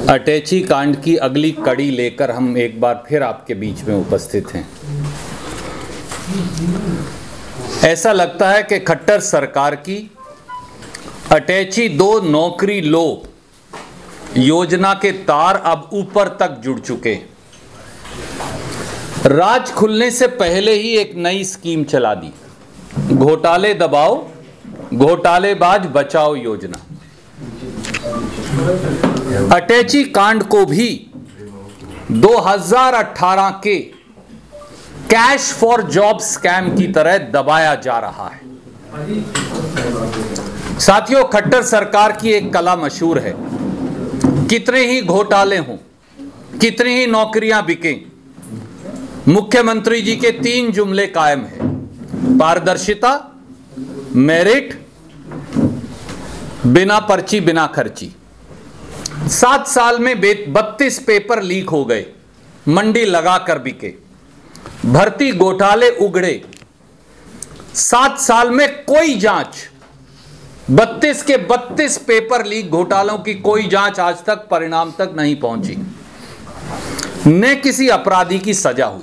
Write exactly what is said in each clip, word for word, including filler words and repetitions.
अटैची कांड की अगली कड़ी लेकर हम एक बार फिर आपके बीच में उपस्थित हैं। ऐसा लगता है कि खट्टर सरकार की अटैची दो नौकरी लो योजना के तार अब ऊपर तक जुड़ चुके। राज खुलने से पहले ही एक नई स्कीम चला दी, घोटाले दबाओ घोटालेबाज बचाओ योजना। अटैची कांड को भी दो हज़ार अठारह के कैश फॉर जॉब स्कैम की तरह दबाया जा रहा है। साथियों, खट्टर सरकार की एक कला मशहूर है, कितने ही घोटाले हों, कितनी ही नौकरियां बिकें, मुख्यमंत्री जी के तीन जुमले कायम हैं: पारदर्शिता, मेरिट, बिना पर्ची बिना खर्ची। सात साल में बत्तीस पेपर लीक हो गए, मंडी लगाकर बिके, भर्ती घोटाले उगड़े। सात साल में कोई जांच, बत्तीस के बत्तीस पेपर लीक घोटालों की कोई जांच आज तक परिणाम तक नहीं पहुंची, न किसी अपराधी की सजा हुई।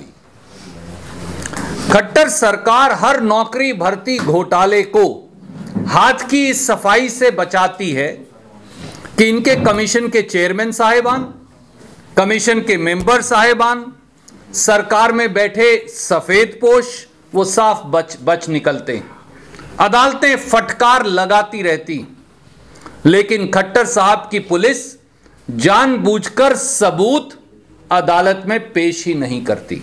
खट्टर सरकार हर नौकरी भर्ती घोटाले को हाथ की इस सफाई से बचाती है कि इनके कमीशन के चेयरमैन साहिबान, कमीशन के मेंबर साहिबान, सरकार में बैठे सफेदपोश वो साफ बच बच निकलते हैं। अदालतें फटकार लगाती रहती, लेकिन खट्टर साहब की पुलिस जानबूझकर सबूत अदालत में पेश ही नहीं करती।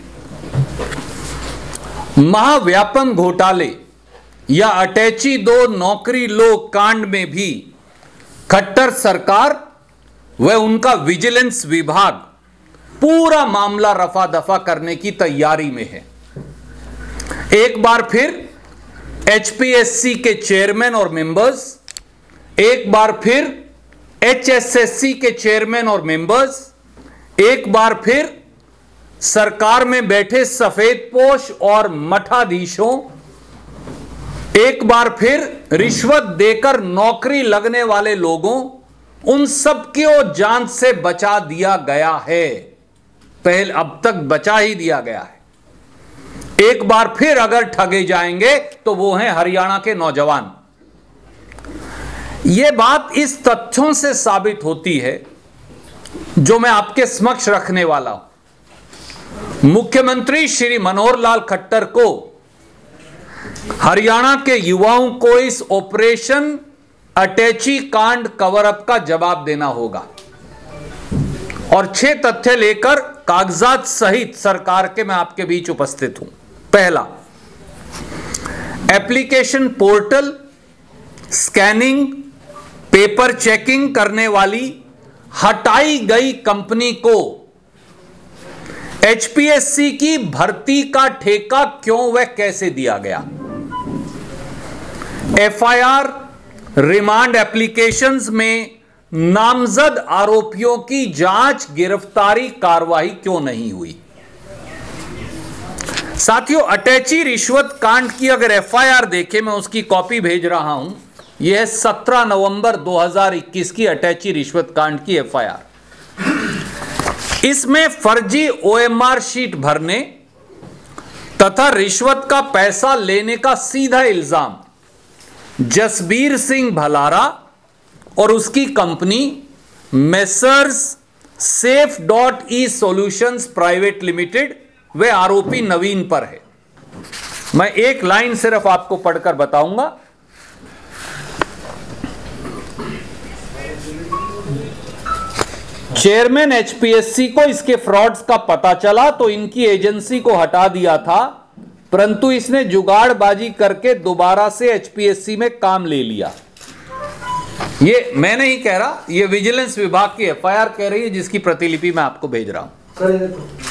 महाव्यापम घोटाले या अटैची दो नौकरी लो कांड में भी खट्टर सरकार व उनका विजिलेंस विभाग पूरा मामला रफा दफा करने की तैयारी में है। एक बार फिर एचपीएससी के चेयरमैन और मेंबर्स, एक बार फिर एचएसएससी के चेयरमैन और मेंबर्स, एक बार फिर सरकार में बैठे सफेदपोश और मठाधीशों, एक बार फिर रिश्वत देकर नौकरी लगने वाले लोगों, उन सबको जांच से बचा दिया गया है। पहले अब तक बचा ही दिया गया है। एक बार फिर अगर ठगे जाएंगे तो वो हैं हरियाणा के नौजवान। यह बात इस तथ्यों से साबित होती है जो मैं आपके समक्ष रखने वाला हूं। मुख्यमंत्री श्री मनोहर लाल खट्टर को हरियाणा के युवाओं को इस ऑपरेशन अटैची कांड कवर अप का जवाब देना होगा। और छह तथ्य लेकर कागजात सहित सरकार के मैं आपके बीच उपस्थित हूं। पहला, application portal scanning paper checking करने वाली हटाई गई कंपनी को एचपीएससी की भर्ती का ठेका क्यों व कैसे दिया गया? एफआईआर, रिमांड एप्लीकेशंस में नामजद आरोपियों की जांच, गिरफ्तारी, कार्रवाई क्यों नहीं हुई? साथियों, अटैची रिश्वत कांड की अगर एफआईआर देखें, मैं उसकी कॉपी भेज रहा हूं। यह है सत्रह नवंबर दो हज़ार इक्कीस की अटैची रिश्वत कांड की एफआईआर। इसमें फर्जी ओएमआर शीट भरने तथा रिश्वत का पैसा लेने का सीधा इल्जाम जसबीर सिंह भलारा और उसकी company messrs safe dot e solutions private limited व आरोपी नवीन पर है। मैं एक लाइन सिर्फ आपको पढ़कर बताऊंगा। चेयरमैन एचपीएससी को इसके फ्रॉड्स का पता चला तो इनकी एजेंसी को हटा दिया था, परंतु इसने जुगाड़बाजी करके दोबारा से एचपीएससी में काम ले लिया। ये मैं नहीं कह रहा, ये विजिलेंस विभाग की एफआईआर कह रही है, जिसकी प्रतिलिपि मैं आपको भेज रहा हूं।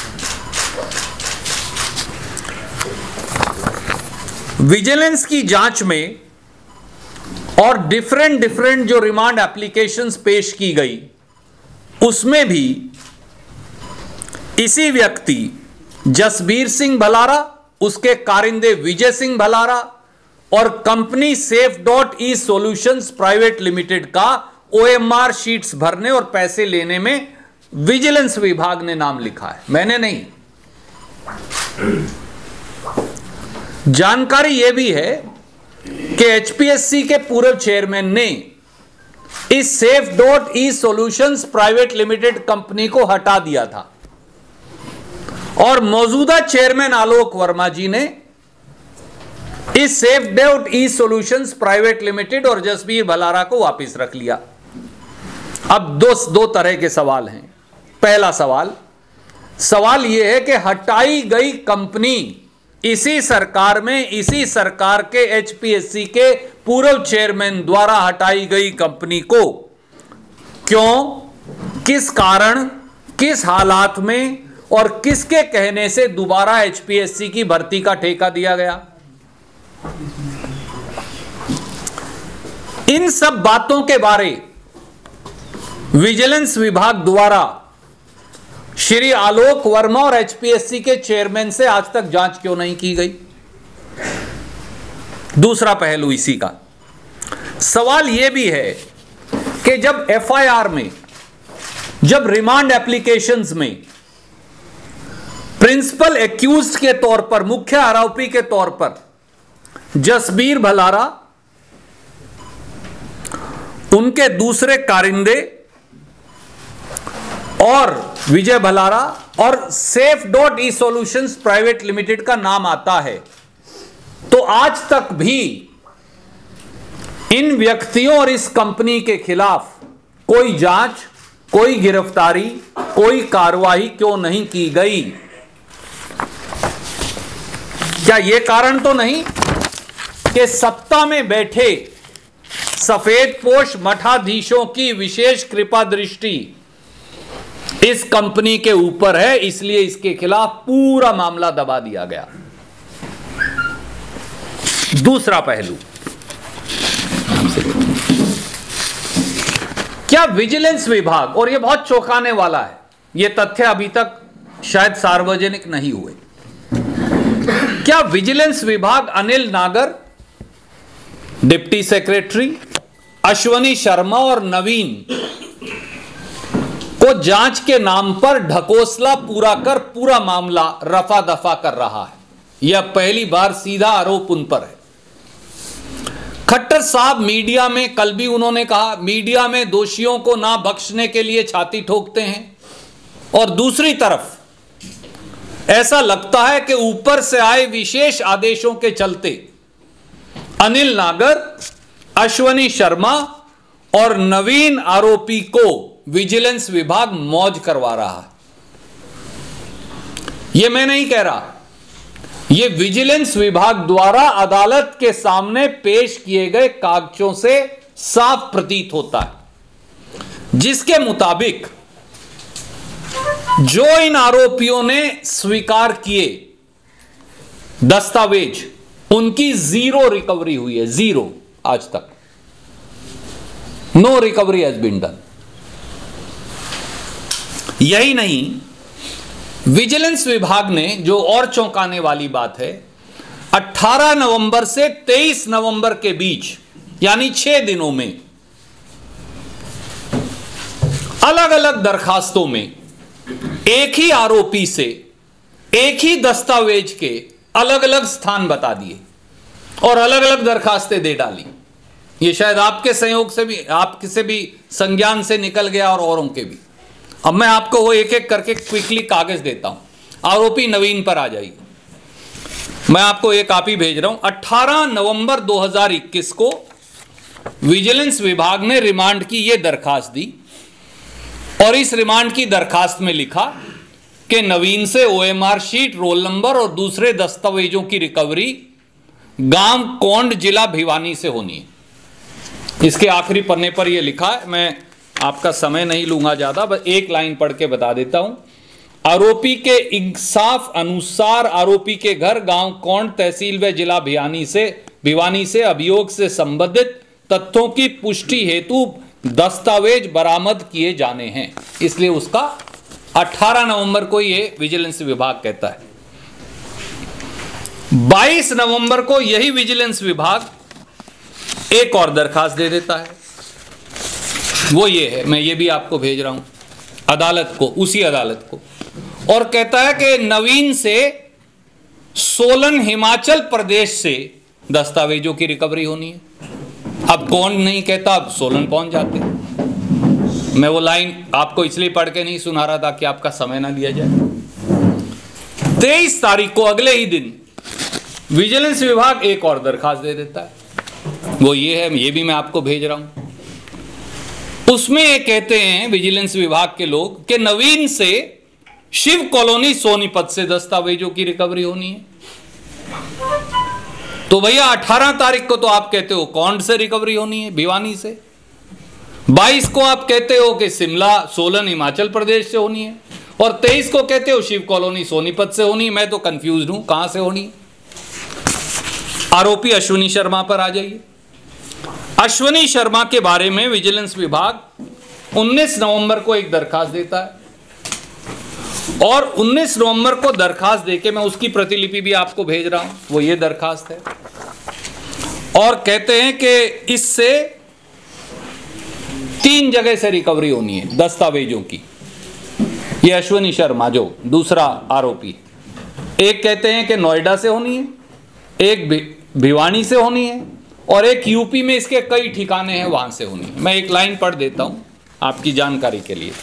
विजिलेंस की जांच में और डिफरेंट डिफरेंट जो रिमांड एप्लीकेशंस पेश की गई, उसमें भी इसी व्यक्ति जसबीर सिंह भलारा, उसके कारिंदे विजय सिंह भलारा और company safe dot e solutions private limited का ओएमआर शीट्स भरने और पैसे लेने में विजिलेंस विभाग ने नाम लिखा है, मैंने नहीं। जानकारी यह भी है कि एचपीएससी के पूर्व चेयरमैन ने इस safe dot e solutions private limited company को हटा दिया था और मौजूदा चेयरमैन आलोक वर्मा जी ने इस safe dot e solutions private limited और जसबीर भलारा को वापस रख लिया। अब दो दो तरह के सवाल हैं। पहला सवाल सवाल यह है कि हटाई गई कंपनी इसी सरकार में, इसी सरकार के एचपीएससी के पूर्व चेयरमैन द्वारा हटाई गई कंपनी को क्यों, किस कारण, किस हालात में और किसके कहने से दोबारा एचपीएससी की भर्ती का ठेका दिया गया। इन सब बातों के बारे विजिलेंस विभाग द्वारा श्री आलोक वर्मा और एचपीएससी के चेयरमैन से आज तक जांच क्यों नहीं की गई। दूसरा पहलू इसी का सवाल यह भी है कि जब एफआईआर में, जब रिमांड एप्लीकेशंस में प्रिंसिपल एक्यूज्ड के तौर पर, मुख्य आरोपी के तौर पर जसबीर भलारा, उनके दूसरे कारिंदे और विजय भलारा और safe dot e solutions private limited का नाम आता है, तो आज तक भी इन व्यक्तियों और इस कंपनी के खिलाफ कोई जांच, कोई गिरफ्तारी, कोई कार्रवाई क्यों नहीं की गई। क्या यह कारण तो नहीं कि सत्ता में बैठे सफेदपोश मठाधीशों की विशेष कृपा दृष्टि इस कंपनी के ऊपर है, इसलिए इसके खिलाफ पूरा मामला दबा दिया गया। दूसरा पहलू, क्या विजिलेंस विभाग, और यह बहुत चौंकाने वाला है, यह तथ्य अभी तक शायद सार्वजनिक नहीं हुए, क्या विजिलेंस विभाग अनिल नागर, डिप्टी सेक्रेटरी, अश्वनी शर्मा और नवीन को जांच के नाम पर ढकोसला पूरा कर पूरा मामला रफा दफा कर रहा है। यह पहली बार सीधा आरोप उन पर है। खट्टर साहब मीडिया में, कल भी उन्होंने कहा, मीडिया में दोषियों को ना बख्शने के लिए छाती ठोकते हैं, और दूसरी तरफ ऐसा लगता है कि ऊपर से आए विशेष आदेशों के चलते अनिल नागर, अश्वनी शर्मा और नवीन आरोपी को विजिलेंस विभाग मौज करवा रहा है। यह मैं नहीं कह रहा, यह विजिलेंस विभाग द्वारा अदालत के सामने पेश किए गए कागजों से साफ प्रतीत होता है, जिसके मुताबिक जो इन आरोपियों ने स्वीकार किए दस्तावेज, उनकी जीरो रिकवरी हुई है, जीरो आज तक, no recovery has been done. यही नहीं, विजिलेंस विभाग ने, जो और चौंकाने वाली बात है, अठारह नवंबर से तेईस नवंबर के बीच, यानी छह दिनों में, अलग अलग दरखास्तों में एक ही आरोपी से एक ही दस्तावेज के अलग अलग स्थान बता दिए और अलग अलग दरखास्तें दे डाली। ये शायद आपके सहयोग से भी, आपसे भी संज्ञान से निकल गया और औरों के भी। अब मैं आपको वो एक एक करके क्विकली कागज देता हूं। आरोपी नवीन पर आ जाइए, मैं आपको एक कॉपी भेज रहा हूं। अठारह नवंबर दो हज़ार इक्कीस को विजिलेंस विभाग ने रिमांड की ये दरखास्त दी और इस रिमांड की दरखास्त में लिखा कि नवीन से ओएमआर शीट, रोल नंबर और दूसरे दस्तावेजों की रिकवरी गांव कोंड, जिला भिवानी से होनी है। इसके आखिरी पन्ने पर यह लिखा है, मैं आपका समय नहीं लूंगा ज्यादा, बस एक लाइन पढ़ के बता देता हूं। आरोपी के इंसाफ अनुसार आरोपी के घर गांव कोंड, तहसील व जिला भिवानी से भिवानी से अभियोग से संबंधित तथ्यों की पुष्टि हेतु दस्तावेज बरामद किए जाने हैं। इसलिए उसका अठारह नवंबर को यह विजिलेंस विभाग कहता है। बाईस नवंबर को यही विजिलेंस विभाग एक और दरखास्त दे देता है, वो ये है, मैं ये भी आपको भेज रहा हूं। अदालत को, उसी अदालत को, और कहता है कि नवीन से सोलन हिमाचल प्रदेश से दस्तावेजों की रिकवरी होनी है। अब कौन नहीं कहता, अब सोलन पहुंच जाते। मैं वो लाइन आपको इसलिए पढ़ के नहीं सुना रहा था कि आपका समय ना लिया जाए। तेईस तारीख को अगले ही दिन विजिलेंस विभाग एक और दरखास्त दे देता है, वो ये है, ये भी मैं आपको भेज रहा हूं। उसमें ये कहते हैं विजिलेंस विभाग के लोग कि नवीन से शिव कॉलोनी सोनीपत से दस्तावेजों की रिकवरी होनी है। तो भैया अठारह तारीख को तो आप कहते हो कौंड से रिकवरी होनी है, भिवानी से। बाईस को आप कहते हो कि शिमला सोलन हिमाचल प्रदेश से होनी है, और तेईस को कहते हो शिव कॉलोनी सोनीपत से होनी है। मैं तो कंफ्यूज हूं कहां से होनी है। आरोपी अश्विनी शर्मा पर आ जाइए। अश्विनी शर्मा के बारे में विजिलेंस विभाग उन्नीस नवंबर को एक दरखास्त देता है, और उन्नीस नवंबर को दरखास्त देके मैं उसकी प्रतिलिपि भी आपको भेज रहा हूं, वो ये दरखास्त है। और कहते हैं कि इससे तीन जगह से रिकवरी होनी है दस्तावेजों की। ये अश्विनी शर्मा जो दूसरा आरोपी, एक कहते हैं कि नोएडा से होनी है, एक भिवानी से होनी है, और एक यूपी में इसके कई ठिकाने हैं वहां से होनी है। मैं एक लाइन पढ़ देता हूं आपकी जानकारी के लिए।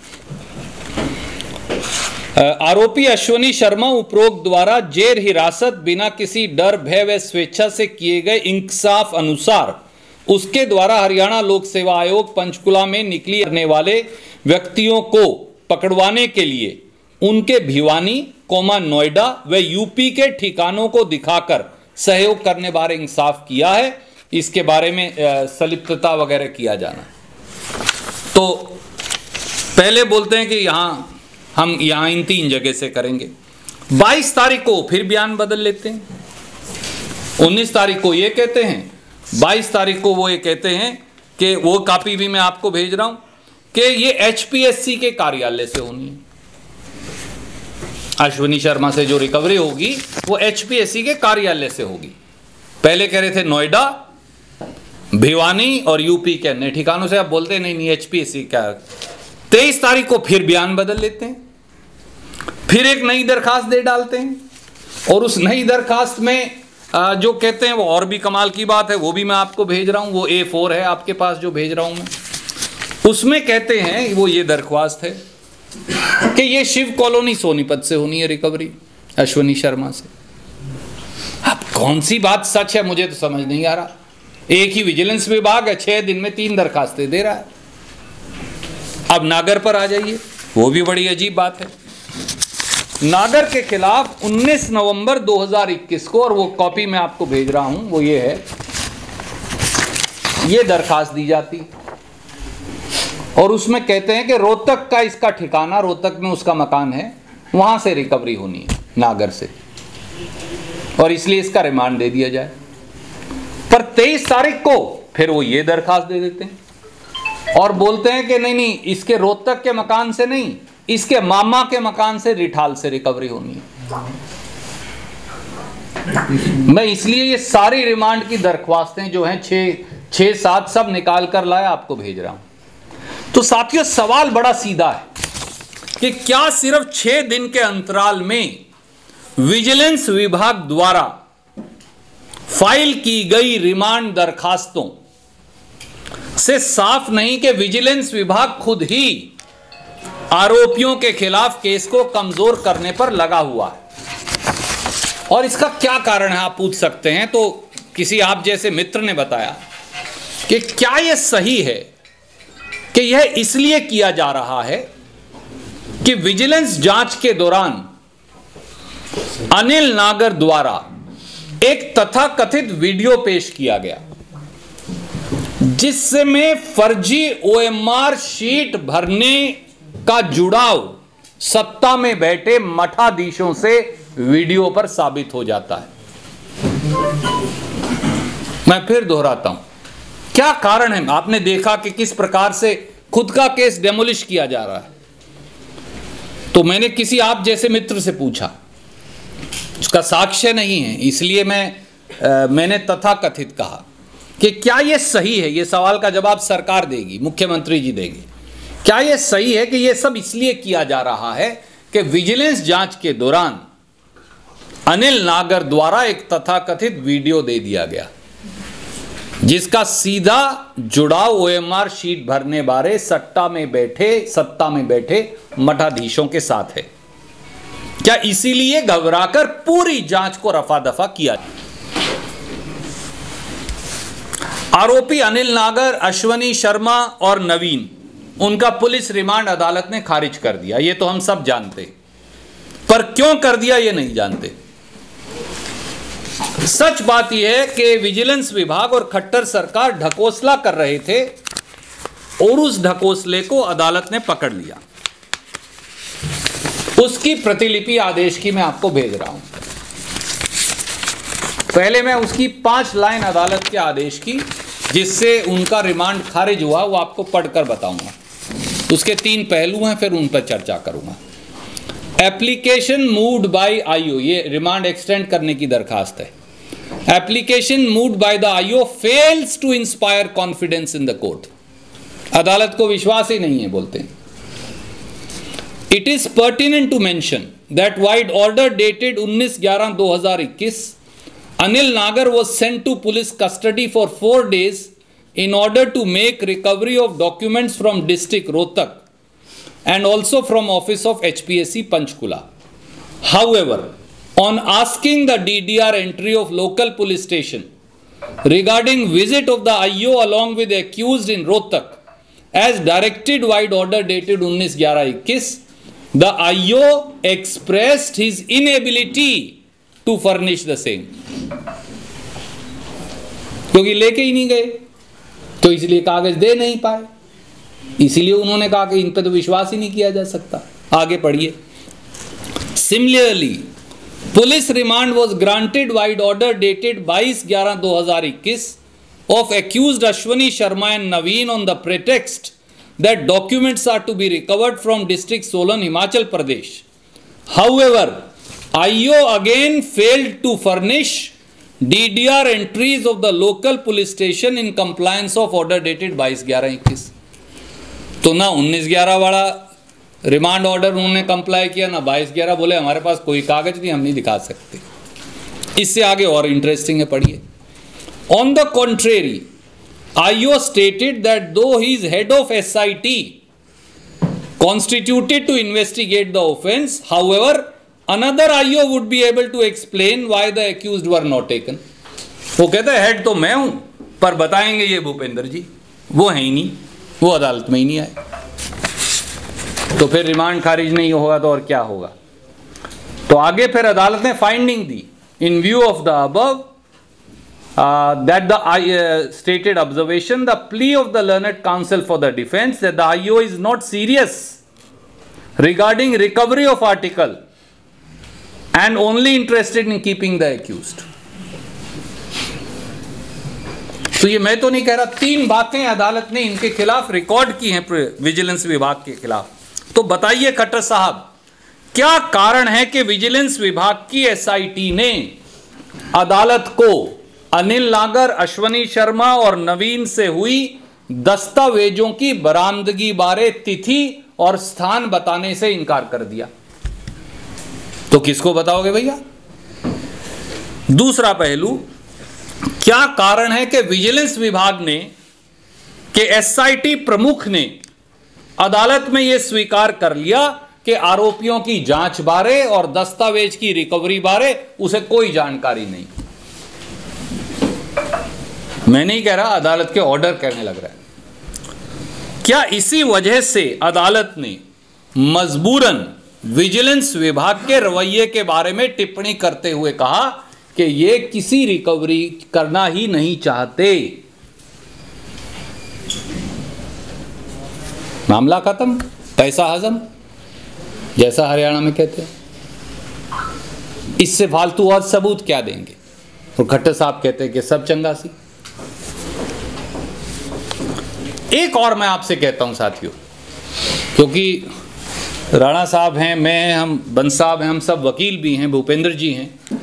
आरोपी अश्विनी शर्मा उपरोक्त द्वारा जेर हिरासत बिना किसी डर भय व स्वेच्छा से किए गए इंसाफ अनुसार उसके द्वारा हरियाणा लोक सेवा आयोग पंचकुला में निकली करने वाले व्यक्तियों को पकड़वाने के लिए उनके भिवानी कोमा नोएडा व यूपी के ठिकानों को दिखाकर सहयोग करने बारे इंसाफ किया है। इसके बारे में संलिप्तता वगैरह किया जाना। तो पहले बोलते हैं कि यहां हम यहां इन तीन जगह से करेंगे। बाईस तारीख को फिर बयान बदल लेते हैं। उन्नीस तारीख को ये कहते हैं, बाईस तारीख को वो ये कहते हैं कि वो कॉपी भी मैं आपको भेज रहा हूं कि ये एचपीएससी के कार्यालय से होनी है। अश्विनी शर्मा से जो रिकवरी होगी वो एचपीएससी के कार्यालय से होगी। पहले कह रहे थे नोएडा, भिवानी और यूपी के अन्य ठिकानों से। आप बोलते नहीं नहीं एचपीएससी का। तेईस तारीख को फिर बयान बदल लेते हैं, फिर एक नई दरखास्त दे डालते हैं, और उस नई दरखास्त में जो कहते हैं वो और भी कमाल की बात है, वो भी मैं आपको भेज रहा हूं। वो ए फोर है आपके पास जो भेज रहा हूं मैं। उसमें कहते हैं, वो ये दरख्वास्त है कि ये शिव कॉलोनी सोनीपत से होनी है रिकवरी अश्विनी शर्मा से। अब कौन सी बात सच है मुझे तो समझ नहीं आ रहा। एक ही विजिलेंस विभाग है, छह दिन में तीन दरखास्तें दे रहा है। अब नागर पर आ जाइए, वो भी बड़ी अजीब बात है। नागर के खिलाफ उन्नीस नवंबर दो हज़ार इक्कीस को, और वो कॉपी मैं आपको भेज रहा हूं, वो ये है, ये दरखास्त दी जाती और उसमें कहते हैं कि रोहतक का इसका ठिकाना, रोहतक में उसका मकान है, वहां से रिकवरी होनी है नागर से, और इसलिए इसका रिमांड दे दिया जाए। पर तेईस तारीख को फिर वो ये दरखास्त दे देते हैं और बोलते हैं कि नहीं नहीं इसके रोहतक के मकान से नहीं, इसके मामा के मकान से रिठाल से रिकवरी होनी है। मैं इसलिए ये सारी रिमांड की दरख्वास्तें जो हैं छह छह सात सब निकाल कर लाया आपको भेज रहा हूं। तो साथियों सवाल बड़ा सीधा है कि क्या सिर्फ छह दिन के अंतराल में विजिलेंस विभाग द्वारा फाइल की गई रिमांड दरखास्तों से साफ नहीं कि विजिलेंस विभाग खुद ही आरोपियों के खिलाफ केस को कमजोर करने पर लगा हुआ है। और इसका क्या कारण है आप पूछ सकते हैं। तो किसी आप जैसे मित्र ने बताया कि क्या यह सही है कि यह इसलिए किया जा रहा है कि विजिलेंस जांच के दौरान अनिल नागर द्वारा एक तथाकथित वीडियो पेश किया गया जिसमें फर्जी ओएमआर शीट भरने का जुड़ाव सत्ता में बैठे मठाधीशों से वीडियो पर साबित हो जाता है। मैं फिर दोहराता हूं, क्या कारण है। आपने देखा कि किस प्रकार से खुद का केस डेमोलिश किया जा रहा है। तो मैंने किसी आप जैसे मित्र से पूछा, उसका साक्ष्य नहीं है, इसलिए मैं आ, मैंने तथाकथित कहा कि क्या यह सही है। यह सवाल का जवाब सरकार देगी, मुख्यमंत्री जी देंगे क्या यह सही है कि यह सब इसलिए किया जा रहा है कि विजिलेंस जांच के दौरान अनिल नागर द्वारा एक तथाकथित वीडियो दे दिया गया जिसका सीधा जुड़ाव ओएमआर शीट भरने बारे सट्टा में बैठे सत्ता में बैठे मठाधीशों के साथ है? क्या इसीलिए घबराकर पूरी जांच को रफा दफा किया? आरोपी अनिल नागर, अश्वनी शर्मा और नवीन, उनका पुलिस रिमांड अदालत ने खारिज कर दिया, ये तो हम सब जानते, पर क्यों कर दिया ये नहीं जानते। सच बात यह है कि विजिलेंस विभाग और खट्टर सरकार ढकोसला कर रहे थे और उस ढकोसले को अदालत ने पकड़ लिया। उसकी प्रतिलिपि आदेश की मैं आपको भेज रहा हूं। पहले मैं उसकी पांच लाइन अदालत के आदेश की जिससे उनका रिमांड खारिज हुआ वो आपको पढ़कर बताऊंगा। उसके तीन पहलू हैं, फिर उन पर चर्चा करूंगा। एप्लीकेशन मूव्ड बाय आईओ, ये रिमांड एक्सटेंड करने की दरखास्त है। Application moved by the IO fails to inspire confidence in the court, अदालत को विश्वास ही नहीं है बोलते हैं। It is pertinent to mention that vide order dated उन्नीस ग्यारह दो हजार इक्कीस Anil Nagar was sent to police custody for four days in order to make recovery of documents from district Rohtak and also from office of H P S C Panchkula. However, on asking the D D R entry of local police station regarding visit of the I O along with the accused in Rohtak as directed wide order dated उन्नीस ग्यारह इक्कीस, the I O expressed his inability to furnish the same. क्योंकि लेके ही नहीं गए तो इसलिए कागज दे नहीं पाए, इसीलिए उन्होंने कहा कि इन पर तो विश्वास ही नहीं किया जा सकता। आगे पढ़िए। Similarly police remand was granted vide order dated बाईस ग्यारह दो हजार इक्कीस of accused Ashwani Sharma and Naveen on the pretext that documents are to be recovered from district Solan Himachal Pradesh. However I O again failed to furnish D D R entries of the local police station in compliance of order dated बाईस ग्यारह इक्कीस। तो ना उन्नीस ग्यारह वाला remand order उन्होंने comply किया, ना बाईस ग्यारह, बोले हमारे पास कोई कागज नहीं, हम नहीं दिखा सकते। इससे आगे और इंटरेस्टिंग है, पढ़िए। On the contrary I O stated that though he is head of S I T constituted to investigate the offence, however another I O would be able to explain why the accused were not taken. वो कहता है head तो मैं हूं पर बताएंगे ये भूपेंद्र जी, वो है ही नहीं, वो अदालत में ही नहीं आए। तो फिर रिमांड खारिज नहीं होगा तो और क्या होगा। तो आगे फिर अदालत ने फाइंडिंग दी, in view of the above that the stated observation the plea of the learned counsel for the defence that the I O is not serious regarding recovery of article and only interested in keeping the accused. तो ये मैं तो नहीं कह रहा, तीन बातें अदालत ने इनके खिलाफ रिकॉर्ड की हैं विजिलेंस विभाग के खिलाफ। तो बताइए खट्टर साहब, क्या कारण है कि विजिलेंस विभाग की एस आई टी ने अदालत को अनिल नागर, अश्वनी शर्मा और नवीन से हुई दस्तावेजों की बरामदगी बारे तिथि और स्थान बताने से इनकार कर दिया? तो किसको बताओगे भैया? दूसरा पहलू, क्या कारण है कि विजिलेंस विभाग ने कि एस आई टी प्रमुख ने अदालत में यह स्वीकार कर लिया कि आरोपियों की जांच बारे और दस्तावेज की रिकवरी बारे उसे कोई जानकारी नहीं? मैं नहीं कह रहा, अदालत के ऑर्डर कहने लग रहा है। क्या इसी वजह से अदालत ने मजबूरन विजिलेंस विभाग के रवैये के बारे में टिप्पणी करते हुए कहा कि ये किसी रिकवरी करना ही नहीं चाहते? मामला खत्म, पैसा हजम, जैसा हरियाणा में कहते हैं। इससे फालतू और सबूत क्या देंगे? और खट्टर साहब कहते हैं कि सब चंगासी। एक और मैं आपसे कहता हूं साथियों, क्योंकि राणा साहब हैं, मैं, हम बंस साहब हैं, हम सब वकील भी हैं, भूपेंद्र जी हैं।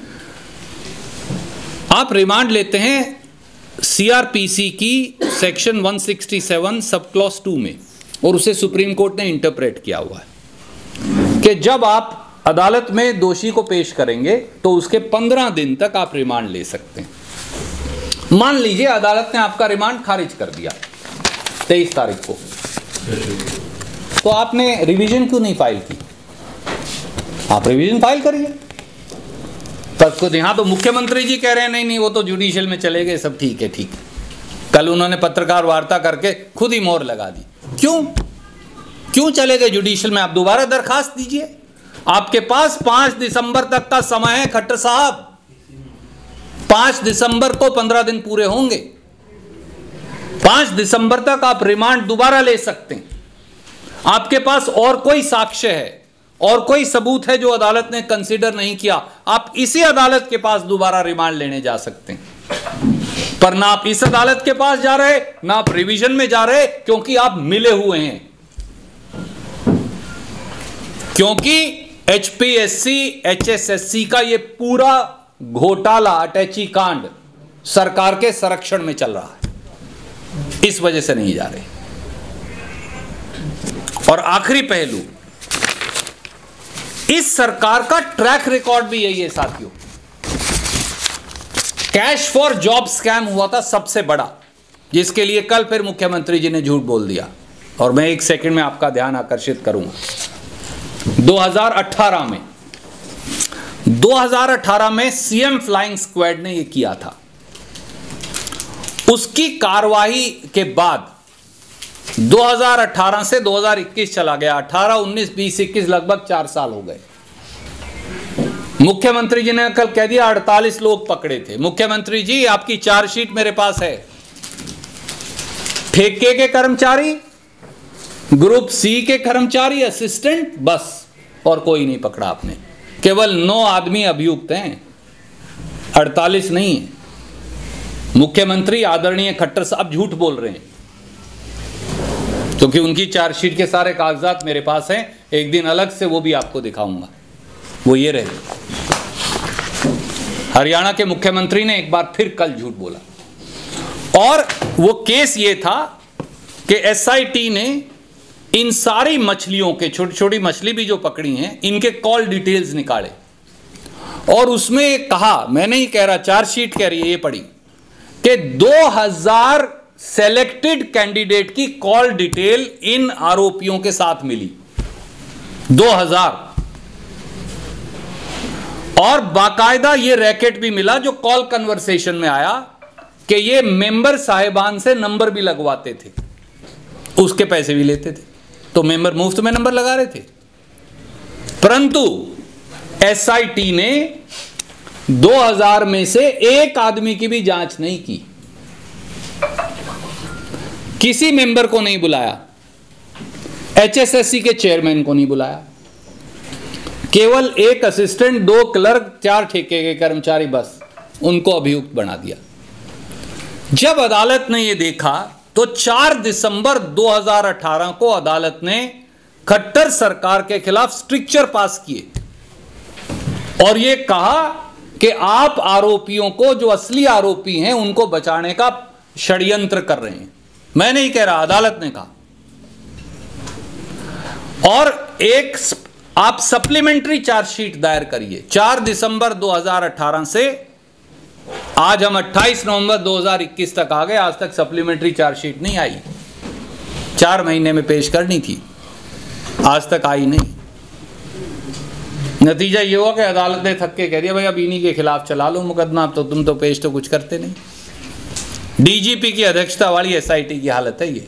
आप रिमांड लेते हैं सी आर पी सी की सेक्शन एक सौ सरसठ सब क्लॉज टू में, और उसे सुप्रीम कोर्ट ने इंटरप्रेट किया हुआ है कि जब आप अदालत में दोषी को पेश करेंगे तो उसके पंद्रह दिन तक आप रिमांड ले सकते हैं। मान लीजिए अदालत ने आपका रिमांड खारिज कर दिया तेईस तारीख को, तो आपने रिवीजन क्यों नहीं फाइल की? आप रिवीजन फाइल करिए। पर खुद यहां तो मुख्यमंत्री जी कह रहे हैं नहीं नहीं वो तो जुडिशियल में चले गए, सब ठीक है ठीक है। कल उन्होंने पत्रकार वार्ता करके खुद ही मोहर लगा दी। क्यों क्यों चले गए जुडिशियल में? आप दोबारा दरखास्त दीजिए। आपके पास पांच दिसंबर तक का समय है खट्टर साहब। पांच दिसंबर को पंद्रह दिन पूरे होंगे। पांच दिसंबर तक आप रिमांड दोबारा ले सकते हैं। आपके पास और कोई साक्ष्य है और कोई सबूत है जो अदालत ने कंसीडर नहीं किया, आप इसी अदालत के पास दोबारा रिमांड लेने जा सकते हैं। पर ना आप इस अदालत के पास जा रहे, ना आप रिवीजन में जा रहे, क्योंकि आप मिले हुए हैं। क्योंकि एचपीएससी एचएसएससी का ये पूरा घोटाला अटैची कांड सरकार के संरक्षण में चल रहा है, इस वजह से नहीं जा रहे। और आखिरी पहलू, इस सरकार का ट्रैक रिकॉर्ड भी यही है साथियों। कैश फॉर जॉब स्कैम हुआ था सबसे बड़ा, जिसके लिए कल फिर मुख्यमंत्री जी ने झूठ बोल दिया, और मैं एक सेकंड में आपका ध्यान आकर्षित करूंगा। दो हज़ार अठारह में दो हज़ार अठारह में सीएम फ्लाइंग स्क्वाड ने यह किया था। उसकी कार्रवाई के बाद दो हज़ार अठारह से दो हज़ार इक्कीस चला गया। अठारह, उन्नीस, बीस, इक्कीस, लगभग चार साल हो गए। मुख्यमंत्री जी ने कल कह दिया अड़तालीस लोग पकड़े थे। मुख्यमंत्री जी आपकी चार्जशीट मेरे पास है। ठेके के कर्मचारी, ग्रुप सी के कर्मचारी, असिस्टेंट, बस, और कोई नहीं पकड़ा आपने। केवल नौ आदमी अभियुक्त हैं, अड़तालीस नहीं है। मुख्यमंत्री आदरणीय खट्टर साहब झूठ बोल रहे हैं, क्योंकि उनकी चार्जशीट के सारे कागजात मेरे पास हैं। एक दिन अलग से वो भी आपको दिखाऊंगा। वो ये रहे, हरियाणा के मुख्यमंत्री ने एक बार फिर कल झूठ बोला। और वो केस ये था कि एसआईटी ने इन सारी मछलियों के, छोटी छोटी मछली भी जो पकड़ी हैं, इनके कॉल डिटेल्स निकाले। और उसमें कहा, मैं नहीं कह रहा, चार्जशीट कह रही है, ये पढ़ी, कि दो हज़ार सेलेक्टेड कैंडिडेट की कॉल डिटेल इन आरोपियों के साथ मिली। दो हज़ार। और बाकायदा ये रैकेट भी मिला जो कॉल कन्वर्सेशन में आया कि ये मेंबर साहिबान से नंबर भी लगवाते थे, उसके पैसे भी लेते थे। तो मेंबर मुफ्त में नंबर लगा रहे थे। परंतु एसआईटी ने दो हज़ार में से एक आदमी की भी जांच नहीं की, किसी मेंबर को नहीं बुलाया, एचएसएससी के चेयरमैन को नहीं बुलाया, केवल एक असिस्टेंट, दो क्लर्क, चार ठेके के कर्मचारी, बस उनको अभियुक्त बना दिया। जब अदालत ने यह देखा तो चार दिसंबर दो हज़ार अठारह को अदालत ने खट्टर सरकार के खिलाफ स्ट्रिक्चर पास किए और यह कहा कि आप आरोपियों को, जो असली आरोपी हैं, उनको बचाने का षड्यंत्र कर रहे हैं। मैं नहीं कह रहा, अदालत ने कहा। और एक आप सप्लीमेंट्री चार्जशीट दायर करिए। चार दिसंबर दो हज़ार अठारह से आज हम अट्ठाईस नवंबर दो हज़ार इक्कीस तक आ गए, आज तक सप्लीमेंट्री चार्जशीट नहीं आई। चार महीने में पेश करनी थी, आज तक आई नहीं। नतीजा ये हुआ कि अदालत ने थक के कह दिया भाई अब इन्हीं के खिलाफ चला लो मुकदमा, अब तो तुम तो पेश तो कुछ करते नहीं। डीजीपी की अध्यक्षता वाली एसआईटी की हालत है ये।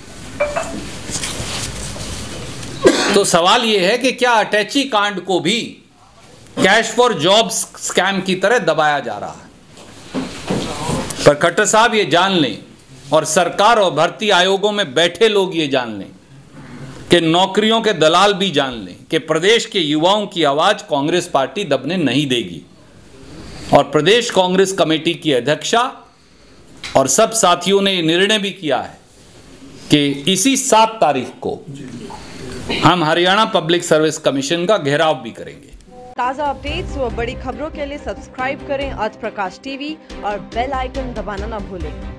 तो सवाल ये है कि क्या अटैची कांड को भी कैश फॉर जॉब स्कैम की तरह दबाया जा रहा है? पर खट्टर साहब ये जान लें, और सरकार और भर्ती आयोगों में बैठे लोग ये जान लें, कि नौकरियों के दलाल भी जान लें कि प्रदेश के युवाओं की आवाज कांग्रेस पार्टी दबने नहीं देगी। और प्रदेश कांग्रेस कमेटी की अध्यक्षा और सब साथियों ने निर्णय भी किया है कि इसी सात तारीख को हम हरियाणा पब्लिक सर्विस कमीशन का घेराव भी करेंगे। ताज़ा अपडेट्स व बड़ी खबरों के लिए सब्सक्राइब करें आज प्रकाश टीवी और बेल आइकन दबाना ना भूलें।